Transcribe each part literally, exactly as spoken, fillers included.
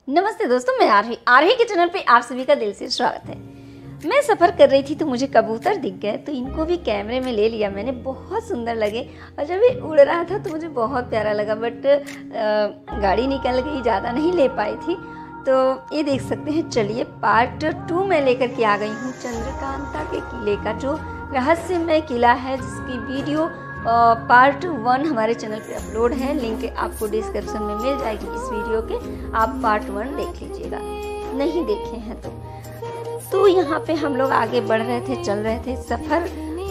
नमस्ते दोस्तों, मैं आरही आरही के चैनल पे आप सभी का दिल से स्वागत है। मैं सफ़र कर रही थी तो मुझे कबूतर दिख गए, तो इनको भी कैमरे में ले लिया मैंने। बहुत सुंदर लगे और जब ये उड़ रहा था तो मुझे बहुत प्यारा लगा, बट गाड़ी निकल गई, ज़्यादा नहीं ले पाई थी। तो ये देख सकते हैं। चलिए पार्ट टू में लेकर के आ गई हूँ चंद्रकांता के किले का, जो रहस्यमय किला है, जिसकी वीडियो पार्ट वन हमारे चैनल पे अपलोड है। लिंक आपको डिस्क्रिप्शन में मिल जाएगी इस वीडियो के। आप पार्ट वन देख लीजिएगा, नहीं देखे हैं तो। तो यहाँ पे हम लोग आगे बढ़ रहे थे, चल रहे थे। सफ़र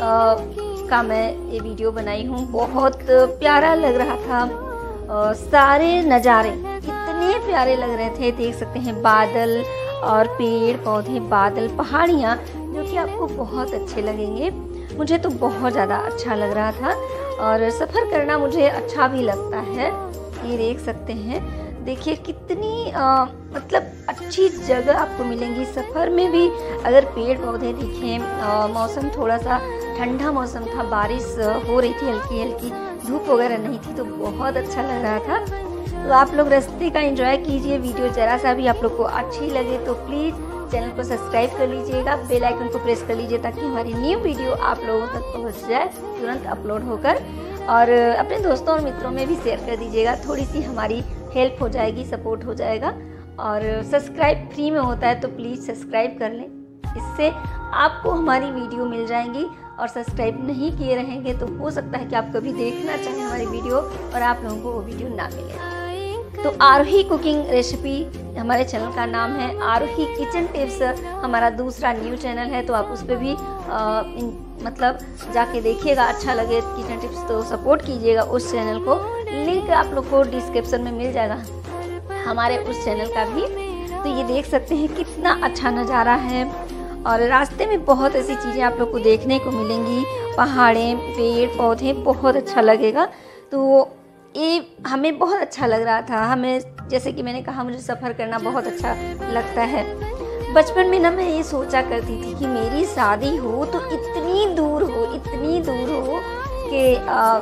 का मैं ये वीडियो बनाई हूँ। बहुत प्यारा लग रहा था। आ, सारे नज़ारे इतने प्यारे लग रहे थे। देख सकते हैं बादल और पेड़ पौधे, बादल, पहाड़ियाँ, जो कि आपको बहुत अच्छे लगेंगे। मुझे तो बहुत ज़्यादा अच्छा लग रहा था और सफ़र करना मुझे अच्छा भी लगता है। ये देख सकते हैं। देखिए कितनी आ, मतलब अच्छी जगह आपको मिलेंगी। सफ़र में भी अगर पेड़ पौधे दिखें, मौसम थोड़ा सा ठंडा मौसम था, बारिश हो रही थी, हल्की हल्की धूप वगैरह नहीं थी, तो बहुत अच्छा लग रहा था। तो आप लोग रास्ते का एंजॉय कीजिए। वीडियो ज़रा सा भी आप लोग को अच्छी लगे तो प्लीज़ चैनल को सब्सक्राइब कर लीजिएगा, बेल आइकन को प्रेस कर लीजिए, ताकि हमारी न्यू वीडियो आप लोगों तक पहुंच जाए तुरंत अपलोड होकर। और अपने दोस्तों और मित्रों में भी शेयर कर दीजिएगा, थोड़ी सी हमारी हेल्प हो जाएगी, सपोर्ट हो जाएगा। और सब्सक्राइब फ्री में होता है, तो प्लीज़ सब्सक्राइब कर लें, इससे आपको हमारी वीडियो मिल जाएंगी। और सब्सक्राइब नहीं किए रहेंगे तो हो सकता है कि आप कभी देखना चाहें हमारी वीडियो और आप लोगों को वो वीडियो ना मिले। तो आरोही कुकिंग रेसिपी हमारे चैनल का नाम है। आरोही किचन टिप्स हमारा दूसरा न्यू चैनल है, तो आप उस पर भी आ, इन, मतलब जाके देखिएगा। अच्छा लगे किचन टिप्स तो सपोर्ट कीजिएगा उस चैनल को। लिंक आप लोग को डिस्क्रिप्शन में मिल जाएगा हमारे उस चैनल का भी। तो ये देख सकते हैं कितना अच्छा नज़ारा है। और रास्ते में बहुत ऐसी चीज़ें आप लोग को देखने को मिलेंगी, पहाड़ें, पेड़ पौधे, बहुत अच्छा लगेगा। तो ये हमें बहुत अच्छा लग रहा था। हमें, जैसे कि मैंने कहा, मुझे सफ़र करना बहुत अच्छा लगता है। बचपन में ना मैं ये सोचा करती थी कि मेरी शादी हो तो इतनी दूर हो, इतनी दूर हो कि आ,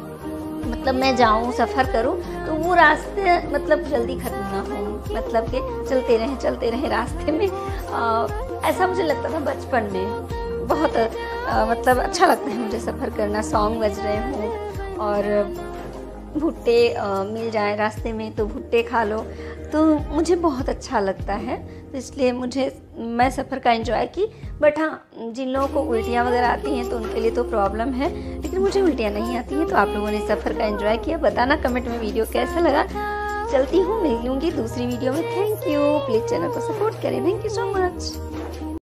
मतलब मैं जाऊँ, सफ़र करूँ तो वो रास्ते मतलब जल्दी ख़त्म ना हो, मतलब कि चलते रहें चलते रहें रास्ते में। आ, ऐसा मुझे लगता था बचपन में। बहुत आ, मतलब अच्छा लगता है मुझे सफ़र करना। सॉन्ग बज रहे हों और भुट्टे मिल जाए रास्ते में तो भुट्टे खा लो, तो मुझे बहुत अच्छा लगता है। तो इसलिए मुझे मैं सफ़र का एंजॉय की। बट हाँ, जिन लोगों को उल्टियाँ वगैरह आती हैं तो उनके लिए तो प्रॉब्लम है, लेकिन मुझे उल्टियाँ नहीं आती हैं। तो आप लोगों ने सफ़र का एंजॉय किया, बताना कमेंट में वीडियो कैसा लगा। चलती हूँ, मिलूँगी दूसरी वीडियो में। Thank you. प्लीज़ चैनल को सपोर्ट करें। Thank you so much.